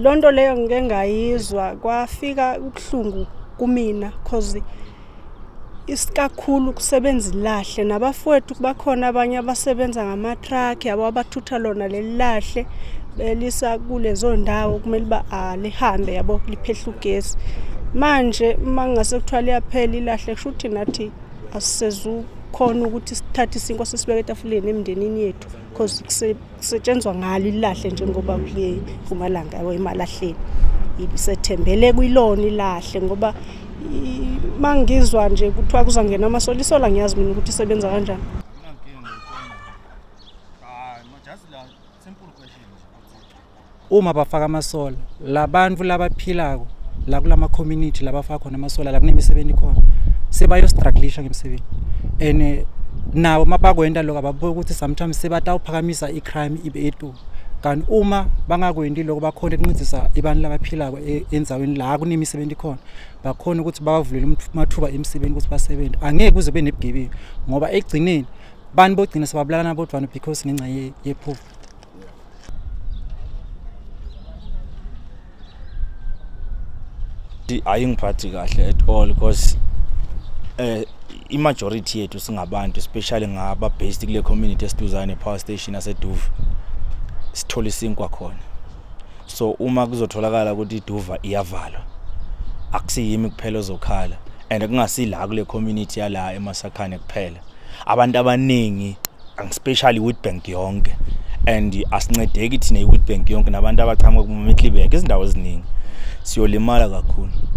lonto leyo ngeke ngayizwa kwafika ubuhlungu kumina cause isikakhulu kusebenza ilahle nabafowethu bakhona abanye abasebenza ngama truck yabo abathutha lona lelahle belisa kulezo ndawo kumele ba lihambe yabo liphehla ugesi manje mangase kuthiwa liyaphela ilahle kushuthi nathi asisezu khona ukuthi sithathe isinkwa sisibeke etafuleni emndenini yethu because kusetshenzwa ngalo ilahle njengoba kule Mpumalanga Emalahleni ibisethembele kuyilona ilahle ngoba mangizwa nje kuthiwa kuzangena amasolisola ngiyazi mina ukuthi isebenza kanjani. Uma bafaka amasola labantu labaphilako la kulama community labafaka khona amasola la kunemisebenzi khona sebayo strugglisha ngemsebenzi nawo mabakwenda lokho ababuka ukuthi sometimes sebatawuphakamisa icrime ibe etu kanti uma bangakwendi lokho bakhona ukuncedisa abantu labaphilako enzaweni la kunemisebenzi khona bakhona ukuthi bawavulela amathuba emsebenzi ukuthi basebenze angeke kuze benebugebengu ngoba egcineni bani bogcina sebabulana bodwana because ngenxa yephuvu. Ayingiphathi kahle at all because majority yethu singabantu especially ngaba based kule community esiduzane power station yaseDuva sithola isinkwa khona so uma kuzotholakala ukuthi iDuva iyavalwa akusiyimi kuphela ozokhala and kungasila kule community yala eMasakhane kuphela abantu abaningi especially Witbank yonke and asincedeki thina iWitbank yonke nabantu abachama kuMetlibek izindawo eziningi siyolimala kakhulu.